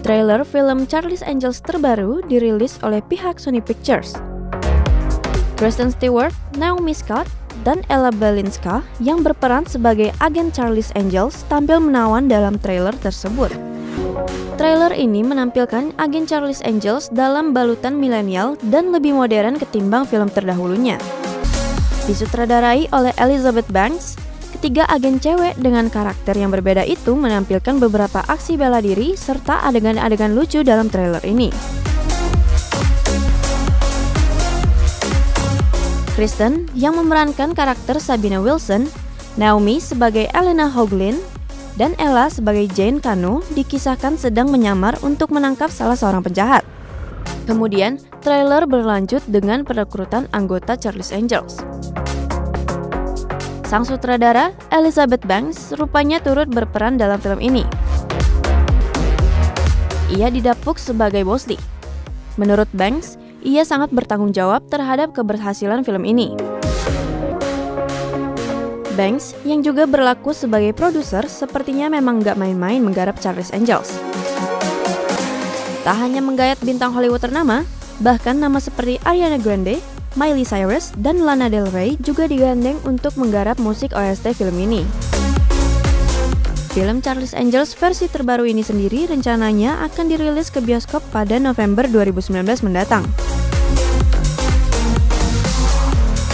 Trailer film Charlie's Angels terbaru dirilis oleh pihak Sony Pictures. Kristen Stewart, Naomi Scott, dan Ella Balinska yang berperan sebagai agen Charlie's Angels tampil menawan dalam trailer tersebut. Trailer ini menampilkan agen Charlie's Angels dalam balutan milenial dan lebih modern ketimbang film terdahulunya. Disutradarai oleh Elizabeth Banks, ketiga agen cewek dengan karakter yang berbeda itu menampilkan beberapa aksi bela diri serta adegan-adegan lucu dalam trailer ini. Kristen yang memerankan karakter Sabina Wilson, Naomi sebagai Elena Hoagland, dan Ella sebagai Jane Kano dikisahkan sedang menyamar untuk menangkap salah seorang penjahat. Kemudian, trailer berlanjut dengan perekrutan anggota Charlie's Angels. Sang sutradara, Elizabeth Banks, rupanya turut berperan dalam film ini. Ia didapuk sebagai Bosley. Menurut Banks, ia sangat bertanggung jawab terhadap keberhasilan film ini. Banks, yang juga berlaku sebagai produser, sepertinya memang gak main-main menggarap Charlie's Angels. Tak hanya menggayat bintang Hollywood ternama, bahkan nama seperti Ariana Grande, Miley Cyrus, dan Lana Del Rey juga digandeng untuk menggarap musik OST film ini. Film Charlie's Angels versi terbaru ini sendiri rencananya akan dirilis ke bioskop pada November 2019 mendatang.